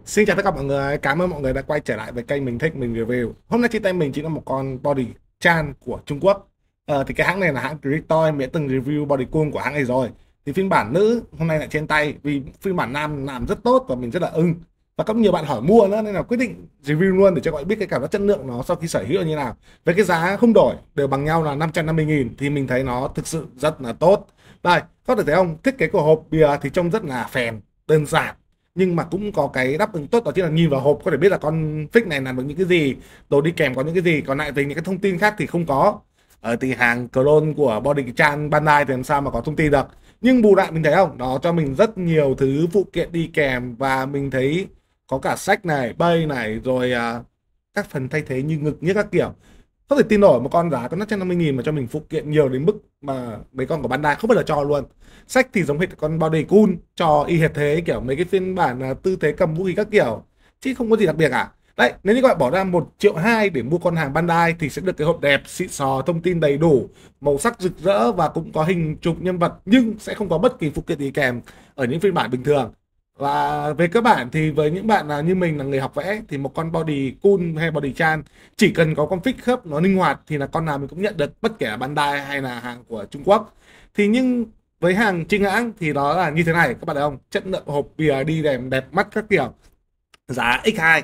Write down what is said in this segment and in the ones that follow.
Xin chào tất cả mọi người, cảm ơn mọi người đã quay trở lại với kênh Mình Thích Mình Review. Hôm nay trên tay mình chỉ là một con body chan của Trung Quốc. Thì cái hãng này là hãng Critoy, mình đã từng review body cool của hãng này rồi. Thì phiên bản nữ hôm nay lại trên tay vì phiên bản nam làm rất tốt và mình rất là ưng. Và có nhiều bạn hỏi mua nữa nên là quyết định review luôn để cho mọi người biết cái cảm giác chất lượng nó sau khi sở hữu như thế nào. Với cái giá không đổi đều bằng nhau là 550.000 thì mình thấy nó thực sự rất là tốt. Đây, có thể thấy không? Thiết kế của hộp bìa thì trông rất là phèn, đơn giản nhưng mà cũng có cái đáp ứng tốt, đó chính là nhìn vào hộp có thể biết là con fix này làm được những cái gì, đồ đi kèm có những cái gì. Còn lại về những cái thông tin khác thì không có. Thì hàng clone của Body Chan Bandai thì làm sao mà có thông tin được. Nhưng bù lại mình thấy không, nó cho mình rất nhiều thứ phụ kiện đi kèm, và mình thấy có cả sách này, bay này, rồi các phần thay thế như ngực như các kiểu. Không thể tin nổi một con giá có 550.000 mà cho mình phụ kiện nhiều đến mức mà mấy con của Bandai không bao giờ cho luôn. Sách thì giống hệt con Body Cool, cho y hệt thế, kiểu mấy cái phiên bản tư thế cầm vũ khí các kiểu, chứ không có gì đặc biệt cả. Đấy, nếu như các bạn bỏ ra 1,2 triệu để mua con hàng Bandai thì sẽ được cái hộp đẹp, xịn sò, thông tin đầy đủ, màu sắc rực rỡ và cũng có hình chụp nhân vật, nhưng sẽ không có bất kỳ phụ kiện gì kèm ở những phiên bản bình thường. Và về cơ bản thì với những bạn như mình là người học vẽ thì một con body cool hay body chan chỉ cần có con fix khớp nó linh hoạt thì là con nào mình cũng nhận được, bất kể là Bandai hay là hàng của Trung Quốc. Thì nhưng với hàng chính hãng thì nó là như thế này các bạn thấy không, chất lượng hộp bìa đi đèm đẹp mắt các kiểu, giá X2.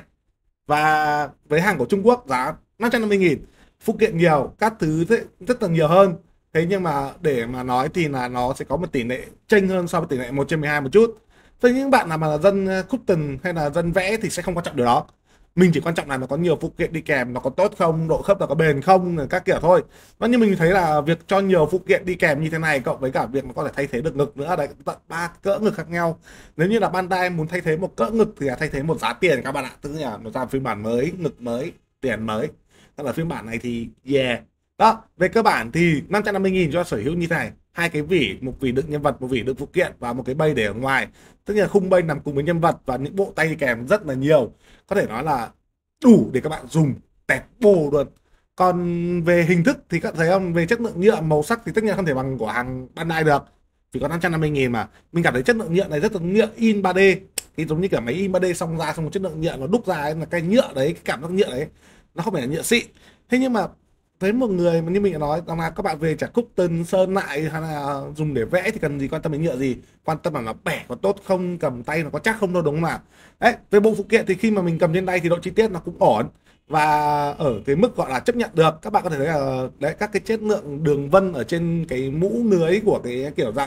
Và với hàng của Trung Quốc giá 550.000, phụ kiện nhiều, các thứ rất là nhiều hơn. Thế nhưng mà để mà nói thì là nó sẽ có một tỷ lệ chênh hơn so với tỷ lệ 1/12 một chút. Với những bạn nào mà là dân custom hay là dân vẽ thì sẽ không quan trọng điều đó. Mình chỉ quan trọng là nó có nhiều phụ kiện đi kèm, nó có tốt không, độ khớp nó có bền không, các kiểu thôi. Và như mình thấy là việc cho nhiều phụ kiện đi kèm như thế này, cộng với cả việc nó có thể thay thế được ngực nữa đấy, tận 3 cỡ ngực khác nhau. Nếu như là Bandai muốn thay thế một cỡ ngực thì là thay thế một giá tiền các bạn ạ, tức là nó ra phiên bản mới, ngực mới, tiền mới. Còn là phiên bản này thì yeah. Đó, về cơ bản thì 550.000 cho sở hữu như thế này, hai cái vỉ, một vỉ đựng nhân vật, một vỉ đựng phụ kiện và một cái bay để ở ngoài. Tất nhiên là khung bay nằm cùng với nhân vật và những bộ tay đi kèm rất là nhiều, có thể nói là đủ để các bạn dùng tẹt bồ luôn. Còn về hình thức thì các bạn thấy không, về chất lượng nhựa, màu sắc thì tất nhiên không thể bằng của hàng Bandai được, chỉ có 550.000 mà mình cảm thấy chất lượng nhựa này rất là nhựa in 3D, thì giống như kiểu máy in 3D xong ra xong một chất lượng nhựa nó đúc ra ấy, là cái nhựa đấy, cái cảm giác nhựa đấy nó không phải là nhựa xịn. Thế nhưng mà với một người mà như mình đã nói rằng là các bạn về chả cúc tân sơn lại hay là dùng để vẽ thì cần gì quan tâm đến nhựa gì, quan tâm là nó bẻ có tốt không, cầm tay nó có chắc không thôi, đúng không nào. Đấy, về bộ phụ kiện thì khi mà mình cầm trên tay thì độ chi tiết nó cũng ổn và ở cái mức gọi là chấp nhận được. Các bạn có thể thấy là đấy, các cái chất lượng đường vân ở trên cái mũ lưới của cái kiểu dạng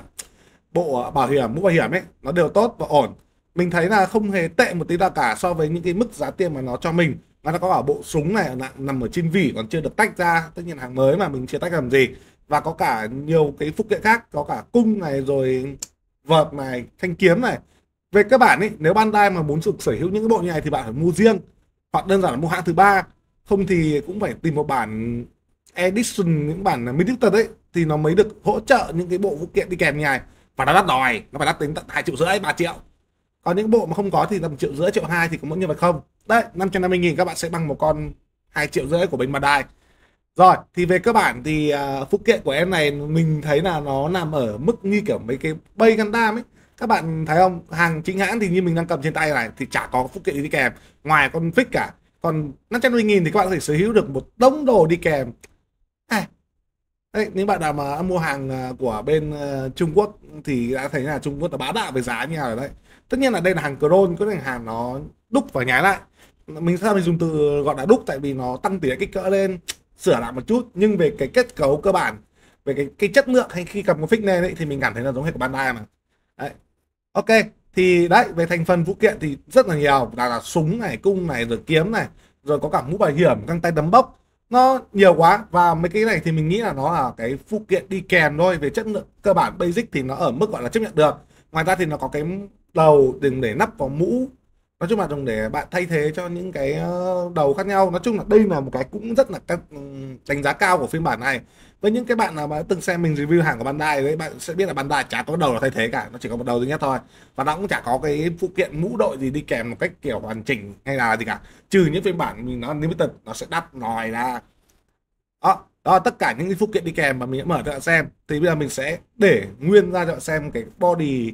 bộ bảo hiểm, mũ bảo hiểm ấy, nó đều tốt và ổn. Mình thấy là không hề tệ một tí nào cả so với những cái mức giá tiền mà nó cho mình. Và nó có cả bộ súng này nằm ở trên vỉ còn chưa được tách ra, tất nhiên hàng mới mà mình chưa tách làm gì. Và có cả nhiều cái phụ kiện khác, có cả cung này, rồi vợt này, thanh kiếm này. Về cơ bản ấy, nếu Bandai mà muốn sở hữu những cái bộ như này thì bạn phải mua riêng, hoặc đơn giản là mua hãng thứ ba, không thì cũng phải tìm một bản edition, những bản limited ấy thì nó mới được hỗ trợ những cái bộ phụ kiện đi kèm như này. Và nó đắt đòi, nó phải đắt đến tận 2,5 triệu, 3 triệu. Còn những bộ mà không có thì tầm 1,5 triệu, 1,2 triệu thì có mỗi nhân vật không. Đấy, 550.000 các bạn sẽ bằng một con 2,5 triệu của bên Bandai. Rồi, thì về cơ bản thì phụ kiện của em này mình thấy là nó nằm ở mức như kiểu mấy cái bay Gundam ấy. Các bạn thấy không, hàng chính hãng thì như mình đang cầm trên tay này thì chả có phụ kiện gì đi kèm ngoài con fix cả. Còn 550.000 thì các bạn có thể sở hữu được một đống đồ đi kèm. Đấy, những bạn nào mà mua hàng của bên Trung Quốc thì đã thấy là Trung Quốc là bá đạo về giá như nào rồi đấy. Tất nhiên là đây là hàng clone, có thể hàng nó đúc và nhái lại. Mình sao mình dùng từ gọi là đúc tại vì nó tăng tỷ lệ kích cỡ lên, sửa lại một chút, nhưng về cái kết cấu cơ bản, về cái chất lượng hay khi cầm con fix lên ấy, thì mình cảm thấy là giống hệt của Bandai mà. Đấy. Ok, thì đấy, về thành phần phụ kiện thì rất là nhiều, là súng này, cung này, rồi kiếm này, rồi có cả mũ bảo hiểm, găng tay đấm bốc, nó nhiều quá. Và mấy cái này thì mình nghĩ là nó là cái phụ kiện đi kèm thôi, về chất lượng cơ bản basic thì nó ở mức gọi là chấp nhận được. Ngoài ra thì nó có cái đầu đừng để nắp vào mũ, nói chung là dùng để bạn thay thế cho những cái đầu khác nhau. Nói chung là đây là một cái cũng rất là đánh giá cao của phiên bản này. Với những cái bạn nào mà từng xem mình review hàng của Bandai đấy, bạn sẽ biết là Bandai chả có đầu là thay thế cả, nó chỉ có một đầu duy nhất thôi. Và nó cũng chả có cái phụ kiện mũ đội gì đi kèm một cách kiểu hoàn chỉnh hay là gì cả, trừ những phiên bản mình nó limited nó sẽ đắp nòi ra. Đó, tất cả những cái phụ kiện đi kèm mà mình đã mở cho bạn xem. Thì bây giờ mình sẽ để nguyên ra cho bạn xem cái body,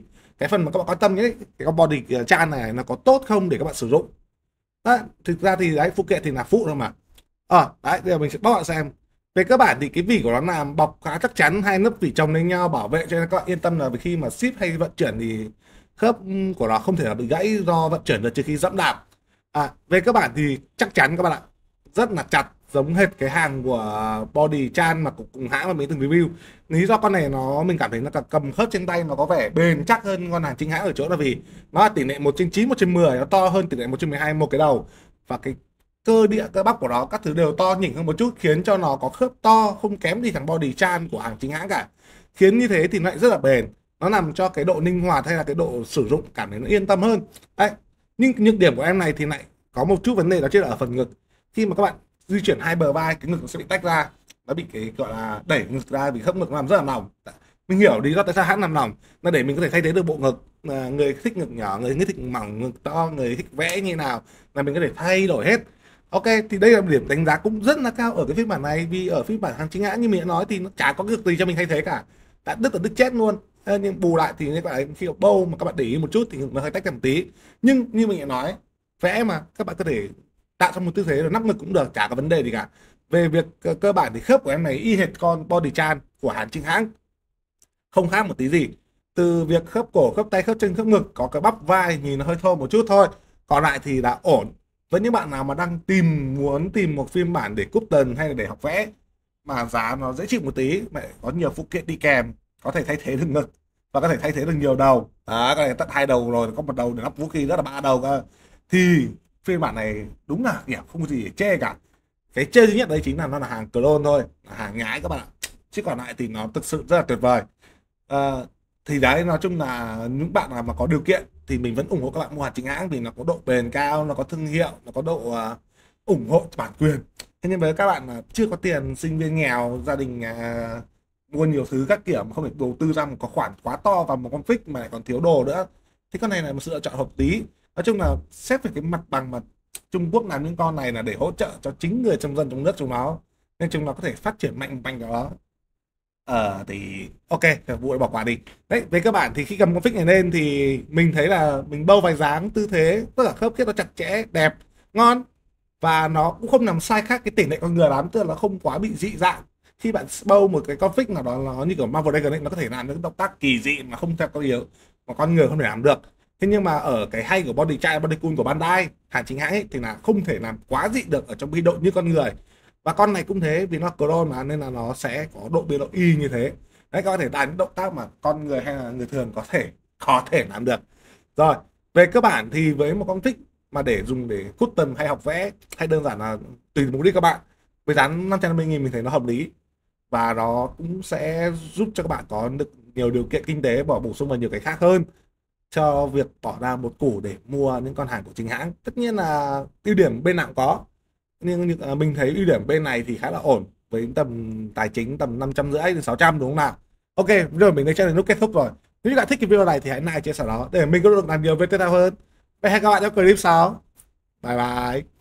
cái phần mà các bạn quan tâm nhé, cái con body chan này nó có tốt không để các bạn sử dụng. Đấy, thực ra thì đấy, phụ kiện thì là phụ thôi mà. Đấy, bây giờ mình sẽ bắt bạn xem. Về cơ bản thì cái vỉ của nó làm bọc khá chắc chắn, hai lớp vỉ chồng lên nhau bảo vệ, cho nên các bạn yên tâm là khi mà ship hay vận chuyển thì khớp của nó không thể là bị gãy do vận chuyển được trừ khi dẫm đạp. Về cơ bản thì chắc chắn các bạn ạ, rất là chặt, giống hệt cái hàng của body chan mà cùng hãng mà mình từng review. Lý do con này nó mình cảm thấy nó cầm khớp trên tay nó có vẻ bền chắc hơn con hàng chính hãng ở chỗ là vì nó là tỷ lệ 1/9 1/10, nó to hơn tỷ lệ 1/12 một cái đầu, và cái cơ địa cơ bắp của nó các thứ đều to nhỉnh hơn một chút, khiến cho nó có khớp to không kém gì thằng body chan của hàng chính hãng cả. Khiến như thế thì nó lại rất là bền, nó làm cho cái độ linh hoạt hay là cái độ sử dụng cảm thấy nó yên tâm hơn. Đấy, nhưng nhược điểm của em này thì lại có một chút vấn đề, đó chính là ở phần ngực. Khi mà các bạn di chuyển hai bờ vai, cái ngực nó sẽ bị tách ra, nó bị cái gọi là đẩy ngực ra vì khớp ngực nó làm rất là mỏng. Mình hiểu lý do tại sao hãng làm mỏng là để mình có thể thay thế được bộ ngực. Người thích ngực nhỏ, người thích mỏng, ngực to, người thích vẽ như nào là mình có thể thay đổi hết. Ok, thì đây là điểm đánh giá cũng rất là cao ở cái phiên bản này, vì ở phiên bản hàng chính hãng như mình đã nói thì nó chả có việc gì cho mình thay thế cả, đã đứt là đứt chết luôn. Nhưng bù lại thì các bạn khi bâu mà các bạn để ý một chút thì nó hơi tách ra một tí. Nhưng như mình đã nói, vẽ mà các bạn có thể tạo trong một tư thế rồi nắp ngực cũng được, chả có vấn đề gì cả. Về việc cơ bản thì khớp của em này y hệt con body chan của hàng chính hãng, không khác một tí gì. Từ việc khớp cổ, khớp tay, khớp chân, khớp ngực, có cái bắp vai nhìn nó hơi thô một chút thôi, còn lại thì đã ổn. Với những bạn nào mà đang muốn tìm một phiên bản để custom hay là để học vẽ mà giá nó dễ chịu một tí, mà có nhiều phụ kiện đi kèm, có thể thay thế được ngực và có thể thay thế được nhiều đầu, có thể tận hai đầu rồi, có một đầu để lắp vũ khí, rất là ba đầu cơ, thì phiên bản này đúng là kiểu không có gì để chê cả. Cái chê duy nhất đấy chính là nó là hàng clone thôi, là hàng nhái các bạn ạ, chứ còn lại thì nó thực sự rất là tuyệt vời. Thì đấy, nói chung là những bạn nào mà có điều kiện thì mình vẫn ủng hộ các bạn mua hàng chính hãng, vì nó có độ bền cao, nó có thương hiệu, nó có độ ủng hộ bản quyền. Thế nhưng với các bạn mà chưa có tiền, sinh viên nghèo, gia đình mua nhiều thứ các kiểu mà không thể đầu tư ra một có khoản quá to vào một con fix mà lại còn thiếu đồ nữa, thì con này là một sự lựa chọn hợp lý. Nói chung là xét về cái mặt bằng mà Trung Quốc làm những con này là để hỗ trợ cho chính người trong dân trong nước chúng nó, nên chúng nó có thể phát triển mạnh mạnh đó. Thì ok, vụ bỏ qua đi. Đấy, về các bạn thì khi cầm con fix này lên thì mình thấy là mình bâu vài dáng, tư thế, tất cả khớp kết nó chặt chẽ, đẹp, ngon, và nó cũng không nằm sai khác cái tỷ lệ con người lắm, tức là nó không quá bị dị dạng. Khi bạn bâu một cái con fix nào đó nó như kiểu Marvel Dragon ấy, nó có thể làm những động tác kỳ dị mà không theo con yếu mà con người không thể làm được. Thế nhưng mà ở cái hay của body chai, body cool của Bandai hàng chính hãng ấy, thì là không thể làm quá dị được ở trong biên độ như con người. Và con này cũng thế, vì nó clone mà nên là nó sẽ có độ biên độ y như thế. Đấy, có thể đánh động tác mà con người hay là người thường có thể làm được. Rồi, về cơ bản thì với một con thích mà để dùng để custom hay học vẽ, hay đơn giản là tùy mục đích các bạn, với giá 550.000 mình thấy nó hợp lý, và nó cũng sẽ giúp cho các bạn có được nhiều điều kiện kinh tế bỏ bổ sung vào nhiều cái khác hơn cho việc bỏ ra một củ để mua những con hàng của chính hãng. Tất nhiên là ưu điểm bên nào cũng có, nhưng mình thấy ưu điểm bên này thì khá là ổn, với tầm tài chính tầm 550 đến 600, đúng không nào? Ok, rồi mình đến đến lúc kết thúc rồi. Nếu các bạn thích cái video này thì hãy like chia sẻ nó để mình có được làm nhiều video tiếp theo hơn. Và hẹn gặp lại trong clip sau. Bye bye.